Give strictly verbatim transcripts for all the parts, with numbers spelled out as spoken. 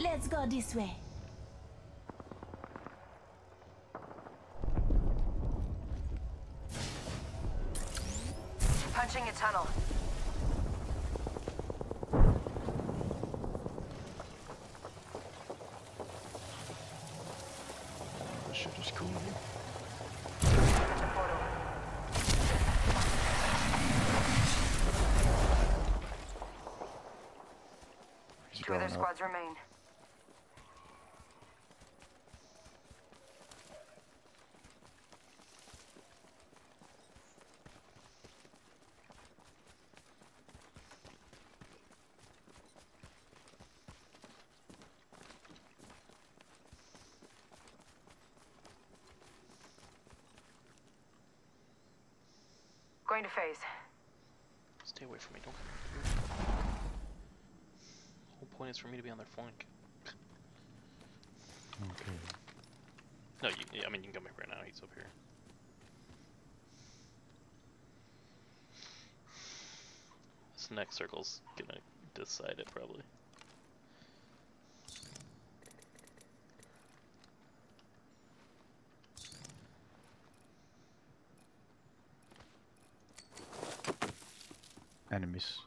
Let's go this way. Punching a tunnel. This shit is cool. Two other squads remain. Going to phase. Stay away from me, don't come here. The whole point is for me to be on their flank. Okay. No, you, I mean, you can come here right now, he's up here. This next circle's gonna decide it, probably. Enemies.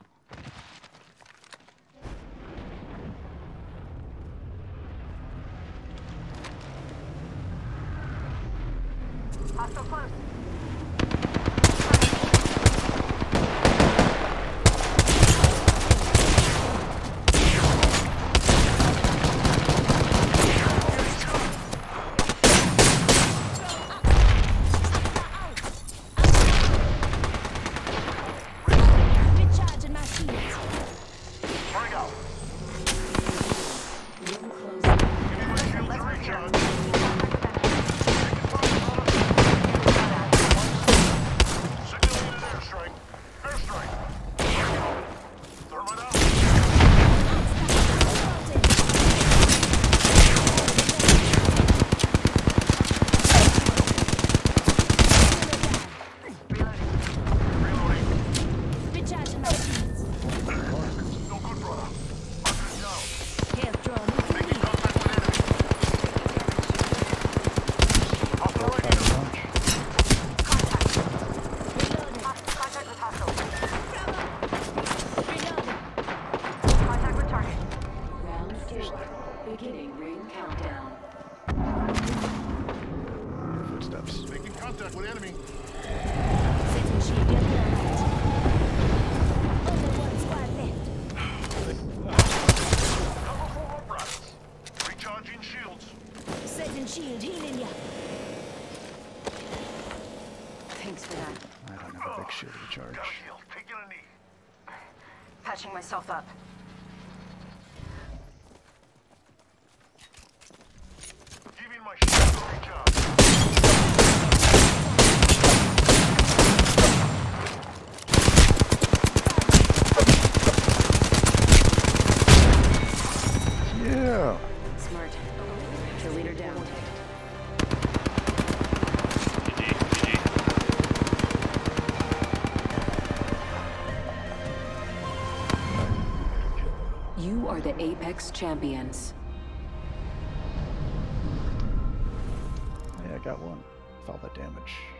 Hostile close. Recharging my shields. Hurry up. Room closing. Give me my shield to recharge. Simulated airstrike. Airstrike. Thermite out. Reloading. Recharging my shields. No good, brother. Hunter's down. Health drone. Making contact with enemy. Hostile right here. Reloading. Contact with hostile. Reloading. Contact with target. Round four. Beginning ring countdown. Footsteps. Making contact with enemy. Setting shield. You're right. Only one squad left. Cover for apparatus. Recharging shields. Setting shield. Healing ya. Thanks for that. I don't have a big shield to recharge. Got a shield. Taking a knee. Patching myself up. Giving my shield to recharge. Yeah. Smart. Kill leader down. G G, G G. You are the Apex champions. Yeah, I got one. Felt that damage.